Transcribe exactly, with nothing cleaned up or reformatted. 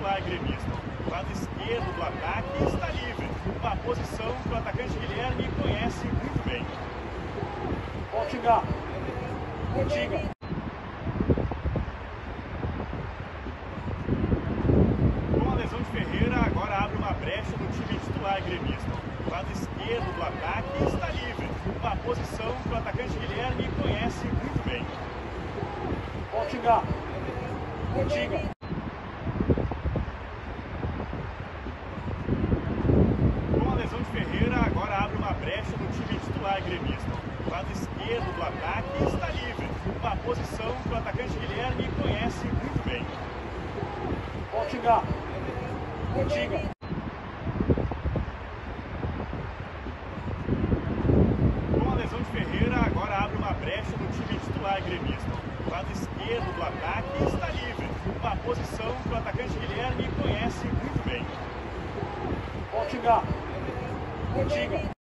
titular gremista. O lado esquerdo do ataque está livre, uma posição que o atacante Guilherme conhece muito bem. Portinga. Portinga. Com a lesão de Ferreira, agora abre uma brecha no time titular gremista. O lado esquerdo do ataque está livre, uma posição que o atacante Guilherme conhece muito bem. Portinga. Portinga. Com a lesão de Ferreira, agora abre uma brecha no time titular gremista. O lado esquerdo do ataque está livre, uma posição que o atacante Guilherme conhece muito bem. Portinga. Portinga. Com a lesão de Ferreira, agora abre uma brecha no time titular gremista. O lado esquerdo do ataque está livre, uma posição que o atacante Guilherme conhece muito bem. Portinga. Portinga.